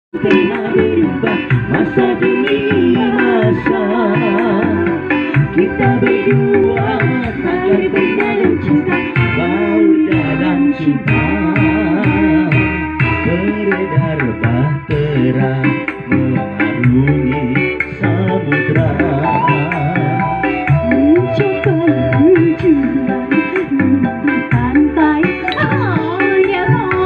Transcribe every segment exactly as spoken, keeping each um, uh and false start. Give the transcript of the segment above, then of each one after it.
Telah berubah masa demi masa, kita berdua takkan pernah cinta, bau dalam cinta, beredar bahtera mengarungi samudra, mencapai tujuan di pantai. Oh ya,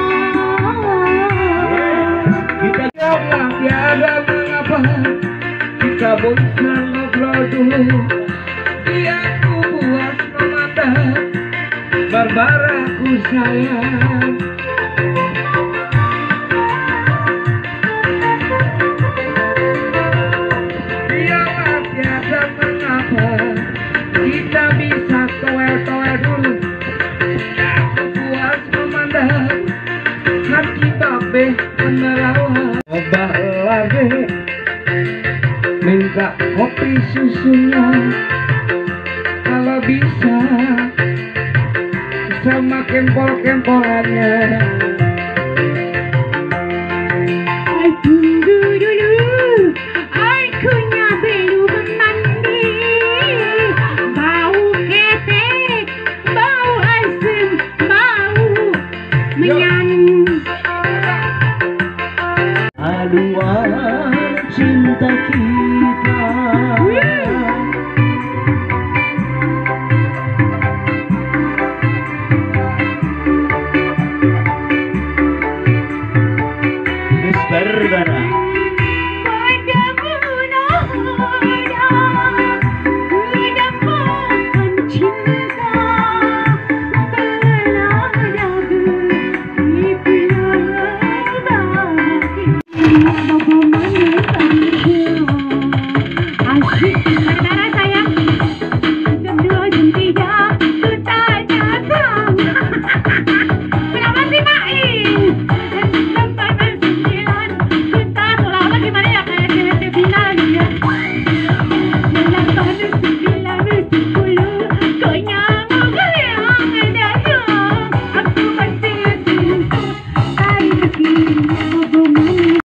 yes, kita tiada mengapa kita bosan ngobrol dulu. Dia ku buat memandang Barbaraku sayang. Biarlah tiada mengapa kita bisa toel-toel dulu. Dia ku buat memandang hati babe menerawang. Coba lagi minta kopi susunya, kalau bisa sama kempol-kempolannya. tunggu dulu, akunya belum mandi, bau ketek, bau asem, bau menyan. Aduan cinta kita, Miss Barbara.